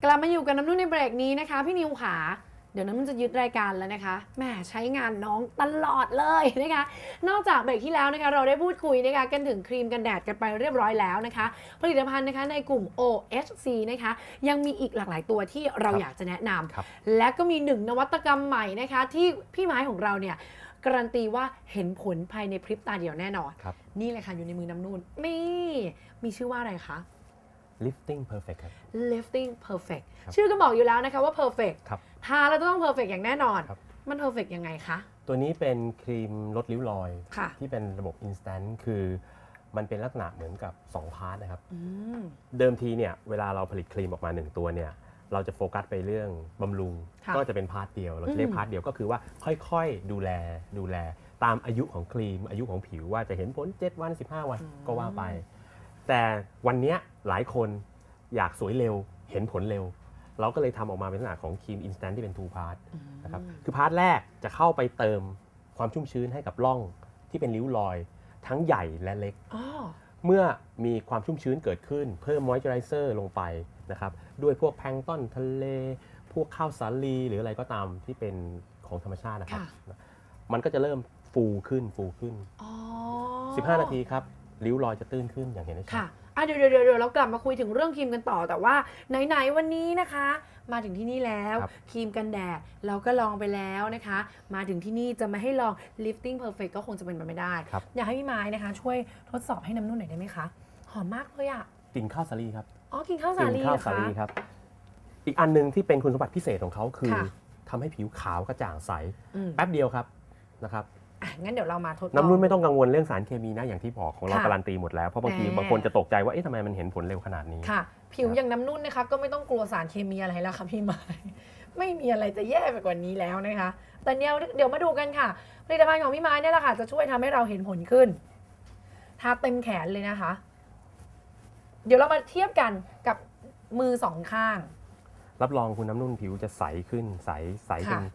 กลับมาอยู่กับน้ำนุ่นในเบรกนี้นะคะพี่นิวขาเดี๋ยวน้ำนุ่นจะยึดรายการแล้วนะคะแหมใช้งานน้องตลอดเลยนะคะนอกจากเบรกที่แล้วนะคะเราได้พูดคุยนะคะกันถึงครีมกันแดดกันไปเรียบร้อยแล้วนะคะผลิตภัณฑ์นะคะในกลุ่ม OHC นะคะยังมีอีกหลากหลายตัวที่เราอยากจะแนะนำและก็มีหนึ่งนวัตกรรมใหม่นะคะที่พี่ไม้ของเราเนี่ยการันตีว่าเห็นผลภายในพริบตาเดียวแน่นอนนี่เลยค่ะอยู่ในมือน้ำนุ่นนี่มีชื่อว่าอะไรคะ Lifting Perfect ครับ Lifting Perfect ชื่อก็บอกอยู่แล้วนะคะว่า Perfect ทาแล้วต้อง Perfect อย่างแน่นอนมัน Perfect ยังไงคะตัวนี้เป็นครีมลดริ้วรอยที่เป็นระบบ Instant คือมันเป็นลักษณะเหมือนกับ2พาร์ทนะครับเดิมทีเนี่ยเวลาเราผลิตครีมออกมา1ตัวเนี่ยเราจะโฟกัสไปเรื่องบำรุงก็จะเป็นพาร์ทเดียวเราจะเรียกพาร์ทเดียวก็คือว่าค่อยๆดูแลตามอายุของครีมอายุของผิวว่าจะเห็นผล7วัน15วันก็ว่าไปแต่วันนี้หลายคนอยากสวยเร็วเห็นผลเร็วเราก็เลยทำออกมาเป็นลักษณะของครีม Instant ที่เป็น 2 พาร์ทนะครับคือพาร์ทแรกจะเข้าไปเติมความชุ่มชื้นให้กับร่องที่เป็นริ้วรอยทั้งใหญ่และเล็กเมื่อมีความชุ่มชื้นเกิดขึ้นเพิ่มมอยเจอไรเซอร์ลงไปนะครับด้วยพวกแพลงก์ตอนทะเลพวกข้าวสาลีหรืออะไรก็ตามที่เป็นของธรรมชาตินะครับมันก็จะเริ่มฟูขึ้น15 นาทีครับริ้วรอยจะตื้นขึ้นอย่างเห็นได้ชัดเดี๋ยวเรากลับมาคุยถึงเรื่องครีมกันต่อแต่ว่าไหนวันนี้นะคะมาถึงที่นี่แล้วครีมกันแดดเราก็ลองไปแล้วนะคะมาถึงที่นี่จะมาให้ลอง Lifting Perfect ก็คงจะเป็นไปไม่ได้อยากให้พี่ไม้นะคะช่วยทดสอบให้น้ำนุ่นหน่อยได้ไหมคะหอมมากเลยอ่ะกลิ่นข้าวสาลีครับกลิ่นข้าวสาลีครับอีกอันนึงที่เป็นคุณสมบัติพิเศษของเขาคือทำให้ผิวขาวกระจ่างใสแป๊บเดียวครับนะครับงั้นเดี๋ยวเรามาทดลองน้ำนุ่นไม่ต้องกังวลเรื่องสารเคมีนะอย่างที่บอกของเราการันตีหมดแล้วเพราะบางทีบางคนจะตกใจว่าทำไมมันเห็นผลเร็วขนาดนี้ค่ะผิวอย่างน้ำนุ่นนะคะก็ไม่ต้องกลัวสารเคมีอะไรแล้วค่ะพี่ไม้ไม่มีอะไรจะแย่ไปกว่านี้แล้วนะคะแต่เดี๋ยวมาดูกันค่ะผลิตภัณฑ์ของพี่ไม้เนี่ยแหละค่ะจะช่วยทำให้เราเห็นผลขึ้นทาเต็มแขนเลยนะคะเดี๋ยวเรามาเทียบกันกับมือ2ข้างรับรองคุณน้ำนุ่นผิวจะใสขึ้นใสขึ้น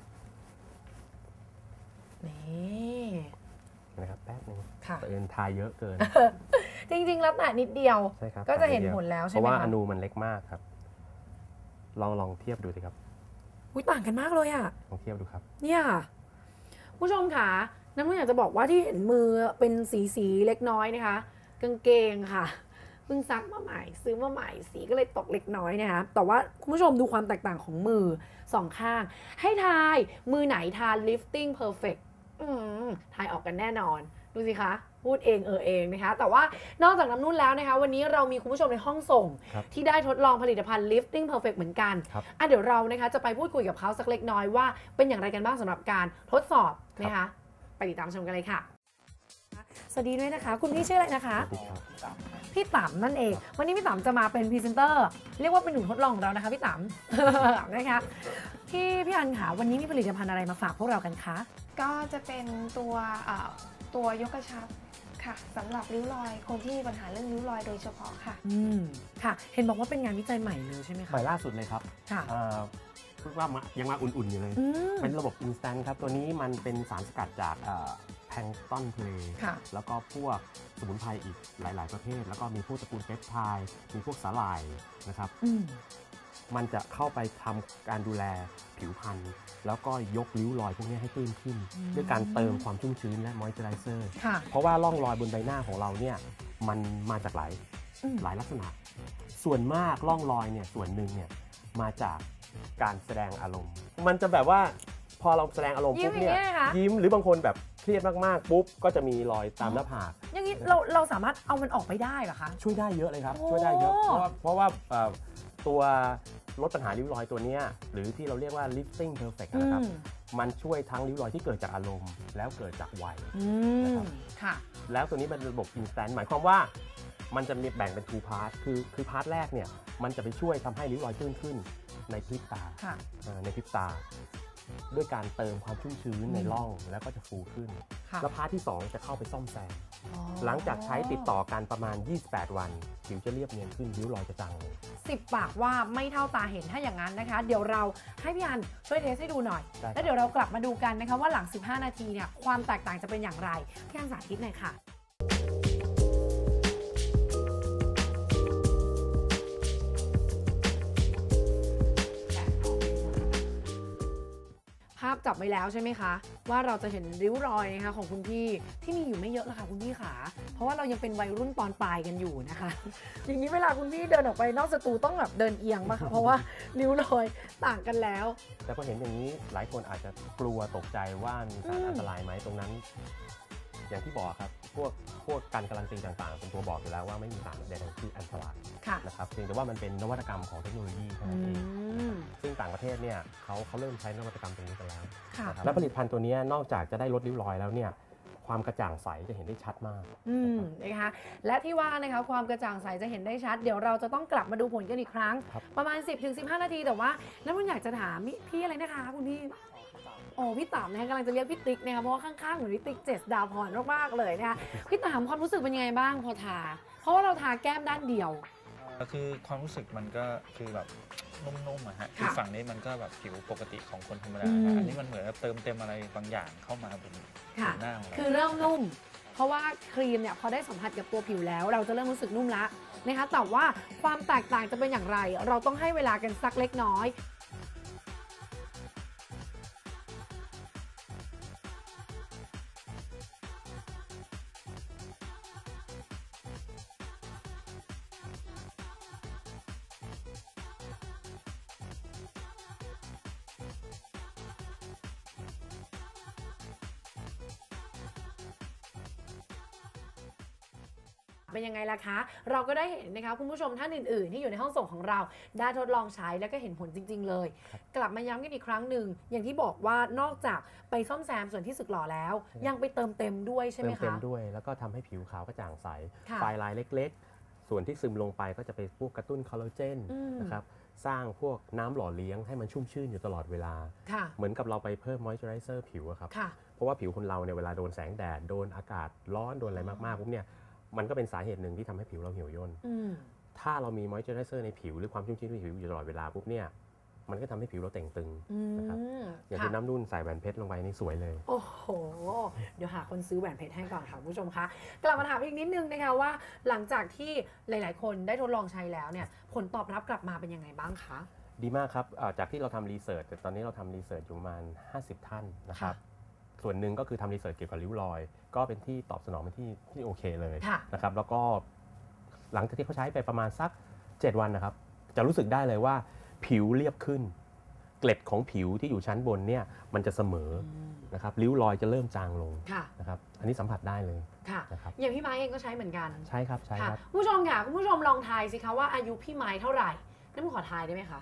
นี่นะครับแป๊บนึงเอิญทาเยอะเกินจริงๆแล้วแต่นิดเดียวก็จะเห็นผลแล้วใช่ไหมเพราะว่าอนูมันเล็กมากครับลองเทียบดูสิครับต่างกันมากเลยอ่ะลองเทียบดูครับเนี่ยผู้ชมค่ะน้ำมันอยากจะบอกว่าที่เห็นมือเป็นสีเล็กน้อยนะคะกางเกงค่ะเพิ่งซักมาใหม่ซื้อมาใหม่สีก็เลยตกเล็กน้อยนะคะแต่ว่าคุณผู้ชมดูความแตกต่างของมือ2ข้างให้ทายมือไหนทา Lifting Perfectทายออกกันแน่นอนดูสิคะพูดเองเองนะคะแต่ว่านอกจากน้ำนุ่นแล้วนะคะวันนี้เรามีคุณผู้ชมในห้องส่งที่ได้ทดลองผลิตภัณฑ์ Lifting Perfect เหมือนกันเดี๋ยวเรานะคะจะไปพูดคุยกับเขาสักเล็กน้อยว่าเป็นอย่างไรกันบ้างสำหรับการทดสอบนะคะไปติดตามชมกันเลยค่ะสวัสดีด้วยนะคะคุณพี่ชื่ออะไรนะคะพี่ต๋ำนั่นเองวันนี้พี่ต๋ำจะมาเป็นพรีเซนเตอร์เรียกว่าเป็นหนูทดลองของเรานะคะพี่ต๋ำนะคะพี่อันค่ะวันนี้มีผลิตภัณฑ์อะไรมาฝากพวกเรากันคะก็จะเป็นตัวยกกระชับค่ะสำหรับริ้วรอยคนที่มีปัญหาเรื่องริ้วรอยโดยเฉพาะค่ะค่ะเห็นบอกว่าเป็นงานวิจัยใหม่เลยใช่ไหมคะใหม่ล่าสุดเลยครับค่ะพูดว่ายังมาอุ่นๆอยู่เลยเป็นระบบ Instant ครับตัวนี้มันเป็นสารสกัดจากแพลงก์ตอนทะเลแล้วก็พวกสมุนไพรอีกหลายๆประเภทแล้วก็มีพวกตระกูลเปปไทด์มีพวกสาหร่ายนะครับมันจะเข้าไปทำการดูแลผิวพรรณแล้วก็ยกริ้วรอยพวกนี้ให้ตื้นขึ้นด้วยการเติมความชุ่มชื้นและมอยเจอไรเซอร์เพราะว่าร่องรอยบนใบหน้าของเราเนี่ยมันมาจากหลายลักษณะส่วนมากร่องรอยเนี่ยส่วนหนึ่งเนี่ยมาจากการแสดงอารมณ์มันจะแบบว่าพอเราแสดงอารมณ์ปุ๊บเนี่ยยิ้มหรือบางคนแบบเครียดมากๆปุ๊บก็จะมีรอยตามหน้าผากอย่างนี้เราสามารถเอามันออกไปได้เหรอคะช่วยได้เยอะเลยครับช่วยได้เยอะเพราะว่าตัวลดปัญหาริ้วรอยตัวนี้หรือที่เราเรียกว่า Lifting Perfect นะครับมันช่วยทั้งริ้วรอยที่เกิดจากอารมณ์แล้วเกิดจากวัยนะครับแล้วตัวนี้เป็นระบบ Instant หมายความว่ามันจะมีแบ่งเป็น 2 พาร์ทคือพาร์ทแรกเนี่ยมันจะไปช่วยทำให้ริ้วรอยตื้นขึ้นในพริบตาด้วยการเติมความชุ่มชื้นในร่องแล้วก็จะฟูขึ้นแล้วพาร์ทที่2จะเข้าไปซ่อมแซมหลังจากใช้ติดต่อกันประมาณ28วันผิวจะเรียบเนียนขึ้นริ้วรอยจะจางลง 10 ปากว่าไม่เท่าตาเห็นถ้าอย่างนั้นนะคะเดี๋ยวเราให้พี่อันช่วยเทสให้ดูหน่อยแล้วเดี๋ยวเรากลับมาดูกันนะคะว่าหลัง15 นาทีเนี่ยความแตกต่างจะเป็นอย่างไรพี่อันสาธิตหน่อยค่ะาพจับไว้แล้วใช่ไหมคะว่าเราจะเห็นริ้วรอยนะคะของคุณพี่ที่มีอยู่ไม่เยอะแล้วค่ะคุณพี่ขาเพราะว่าเรายังเป็นวัยรุ่นตอนปลายกันอยู่นะคะอย่างนี้เวลาคุณพี่เดินออกไปนอกสตูต้องแบบเดินเอียงป่ะคะเพราะว่าริ้วรอยต่างกันแล้วแต่พอเห็นอย่างนี้หลายคนอาจจะกลัวตกใจว่ามีสารอันตรายไหมตรงนั้นอย่างที่บอกครับพวกการการันตีต่างๆเป็นตัวบอกอยู่แล้วว่าไม่มีสารใดๆที่อันตรายนะครับเพียงแต่ว่ามันเป็นนวัตกรรมของเทคโนโลยีเท่านั้นเองซึ่งต่างประเทศเนี่ยเขาเริ่มใช้นวัตกรรมตรงนี้กันแล้วและผลิตภัณฑ์ตัวนี้นอกจากจะได้ลดริ้วรอยแล้วเนี่ยความกระจ่างใสจะเห็นได้ชัดมากนะคะและที่ว่านะคะความกระจ่างใสจะเห็นได้ชัดเดี๋ยวเราจะต้องกลับมาดูผลกันอีกครั้งประมาณ 10-15 นาทีแต่ว่าแล้วมันอยากจะถามพี่อะไรนะคะคุณพี่โอ้พี่ต๋ำนะคะกำลังจะเรียกพี่ติ๊กนะคะเพราะว่าข้างๆเหมือนพี่ติ๊กเจษฎาพรมากๆเลยนะคะพี่ต๋ำความรู้สึกเป็นยังไงบ้างพอทาเพราะว่าเราทาแก้มด้านเดียวคือความรู้สึกมันก็คือแบบนุ่มๆอะฮะคือฝั่งนี้มันก็แบบผิวปกติของคนธรรมดาอันนี้มันเหมือนเติมเต็มอะไรบางอย่างเข้ามาบนผิวหน้าของเราคือเริ่มนุ่มเพราะว่าครีมเนี่ยพอได้สัมผัสกับตัวผิวแล้วเราจะเริ่มรู้สึกนุ่มละนะคะแต่ว่าความแตกต่างจะเป็นอย่างไรเราต้องให้เวลากันสักเล็กน้อยเป็นยังไงล่ะคะเราก็ได้เห็นนะคะคุณผู้ชมท่านอื่นๆที่อยู่ในห้องส่งของเราได้ทดลองใช้แล้วก็เห็นผลจริงๆเลยกลับมาย้ำกันอีกครั้งหนึ่งอย่างที่บอกว่านอกจากไปซ่อมแซมส่วนที่สึกหรอแล้วยังไปเติมเต็มด้วยใช่ไหมคะเติมเต็มด้วยแล้วก็ทำให้ผิวขาวกระจ่างใสไฟลายเล็กๆส่วนที่ซึมลงไปก็จะไปพวกกระตุ้นคอลลาเจนนะครับสร้างพวกน้ำหล่อเลี้ยงให้มันชุ่มชื่นอยู่ตลอดเวลาเหมือนกับเราไปเพิ่มมอยส์เจอไรเซอร์ผิวครับเพราะว่าผิวคนเราเนี่ยเวลาโดนแสงแดดโดนอากาศร้อนโดนอะไรมากๆปุ๊บเนี่ยมันก็เป็นสาเหตุหนึ่งที่ทำให้ผิวเราเหี่ยวย่นถ้าเรามีมอยส์เจอไรเซอร์ในผิวหรือความชุ่มชื้นในผิวอยู่ตลอดเวลาปุ๊บเนี่ยมันก็ทำให้ผิวเราเต่งตึงนะครับอย่างที่น้ำนุ่นใส่แหวนเพชรลงไปนี่สวยเลยโอ้โหเดี๋ยวหาคนซื้อแหวนเพชรให้ก่อนค่ะผู้ชมคะกลับมาถามอีกนิดนึงนะคะว่าหลังจากที่หลายๆคนได้ทดลองใช้แล้วเนี่ยผลตอบรับกลับมาเป็นยังไงบ้างคะดีมากครับจากที่เราทำรีเสิร์ชแต่ตอนนี้เราทำรีเสิร์ชอยู่ประมาณ50 ท่านนะครับส่วนหนึ่งก็คือทำรีเสิร์ชเกี่ยวกับริ้วรอยก็เป็นที่ตอบสนองเป็นที่โอเคเลยนะครับแล้วก็หลังจากที่เขาใช้ไปประมาณสัก7 วันนะครับจะรู้สึกได้เลยว่าผิวเรียบขึ้นเกล็ดของผิวที่อยู่ชั้นบนเนี่ยมันจะเสมอนะครับริ้วรอยจะเริ่มจางลงนะครับอันนี้สัมผัสได้เลยนะครับอย่างพี่ไม้เองก็ใช้เหมือนกันใช่ครับใช่ครับผู้ชมค่ะคุณผู้ชมลองทายสิคะว่าอายุพี่ไม้เท่าไหร่น้ำขอทายได้ไหมคะ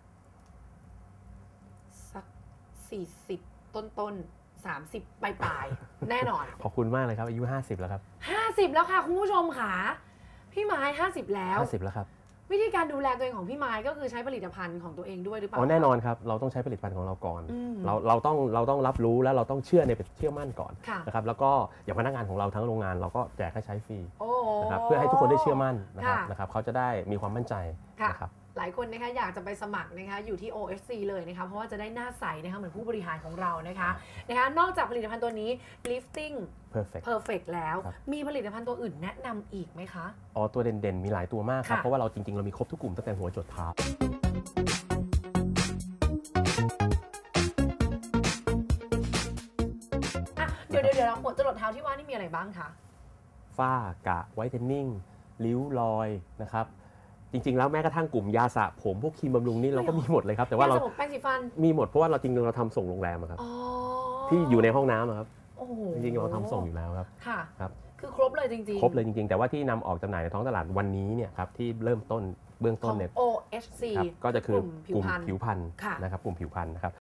สัก40ต้น30ปลายแน่นอนขอบคุณมากเลยครับอายุ50แล้วครับ 50แล้วค่ะคุณผู้ชมค่ะพี่ไม้50แล้วแล้วครับวิธีการดูแลตัวเองของพี่ไม้ก็คือใช้ผลิตภัณฑ์ของตัวเองด้วยหรือเปล่าแน่นอนครับเราต้องใช้ผลิตภัณฑ์ของเราก่อนเราต้องรับรู้แล้วเราต้องเชื่อมั่นก่อนนะครับแล้วก็อย่างพนักงานของเราทั้งโรงงานเราก็แจกให้ใช้ฟรีนะครับเพื่อให้ทุกคนได้เชื่อมั่นนะครับเขาจะได้มีความมั่นใจนะครับหลายคนนะคะอยากจะไปสมัครนะคะอยู่ที่ OFC เลยนะคะเพราะว่าจะได้หน้าใสนะคะเหมือนผู้บริหารของเรานะคะนอกจากผลิตภัณฑ์ตัวนี้ lifting perfect แล้วมีผลิตภัณฑ์ตัวอื่นแนะนำอีกไหมคะตัวเด่นๆมีหลายตัวมากครับเพราะว่าเราจริงๆเรามีครบทุกกลุ่มตั้งแต่หัวจรดเท้าเดี๋ยวหัวจรดเท้าที่ว่านี่มีอะไรบ้างคะฝ้ากระไวท์เทนนิ่งริ้วรอยนะครับจริงๆแล้วแม้กระทั่งกลุ่มยาสระผมพวกครีมบำรุงนี่เราก็มีหมดเลยครับแต่ว่าเราแป้งสีฟันมีหมดเพราะว่าเราจริงๆเราทำส่งโรงแรมครับที่อยู่ในห้องน้ำครับจริงๆเราทำส่งอยู่แล้วครับครับคือครบเลยจริงๆครบเลยจริงๆแต่ว่าที่นำออกจำหน่ายในท้องตลาดวันนี้เนี่ยครับที่เริ่มต้นเบื้องต้นเนี่ย OFC ก็จะคือกลุ่มผิวพรรณนะครับกลุ่มผิวพรรณนะครับ